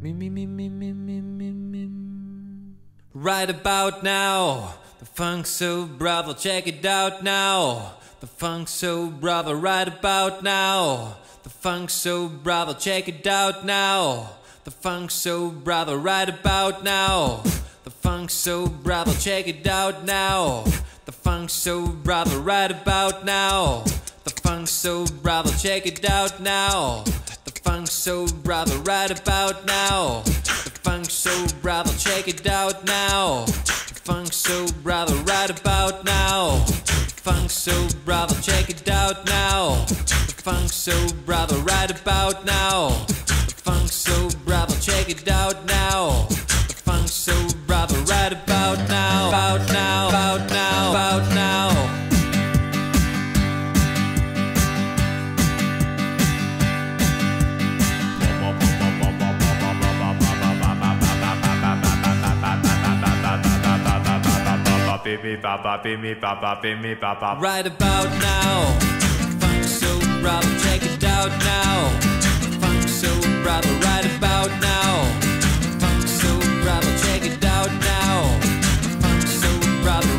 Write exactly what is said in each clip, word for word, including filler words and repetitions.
Me, me, me, me, me, me, me, me. Right about now, the Funk Soul Brother, check it out now. The Funk Soul Brother, right about now. The Funk Soul Brother, check it out now. The Funk Soul Brother, right about now. The Funk Soul Brother, check it out now. The Funk Soul Brother, right about now. The Funk Soul Brother, check it out now. The Funk Soul Brother, right about now. The Funk Soul Brother, check it out now. The Funk Soul Brother, right about now. The Funk Soul Brother, check it out now. The Funk Soul Brother, right about now. The Funk Soul Brother, check it out now. The Funk Soul Brother, right about now. About now, about now, about now. Right about now, Funk Soul Brother, check it out now. Funk Soul Brother, right about now. Funk Soul Brother, check it out now. Funk Soul Brother.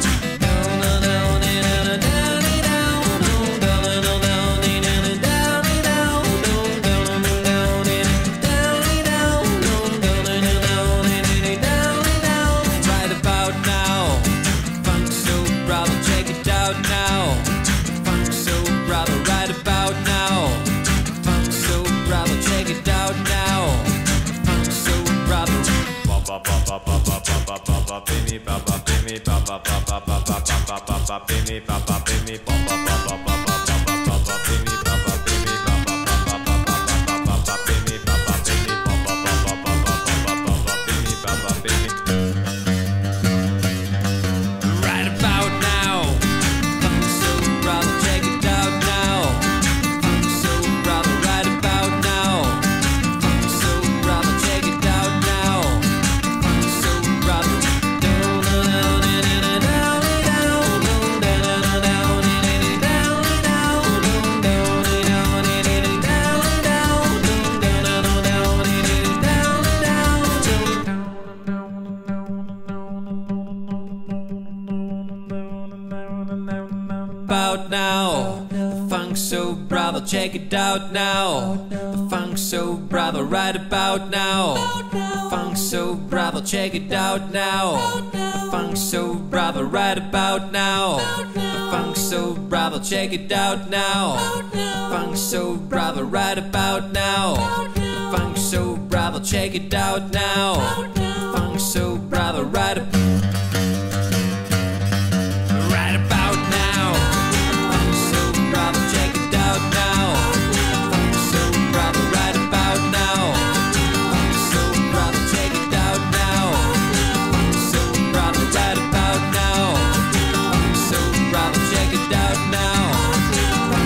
About now, the Funk Soul Brother, check it out now. The Funk Soul Brother, right about now. The Funk Soul Brother, check it out now. The Funk Soul Brother, right about now. The Funk Soul Brother, check it out now. The Funk Soul Brother, right about now. The Funk Soul Brother, check it out now. The Funk Soul Brother, right about now.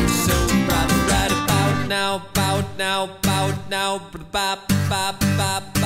Now, bout now, bout now, bop, bop, bop.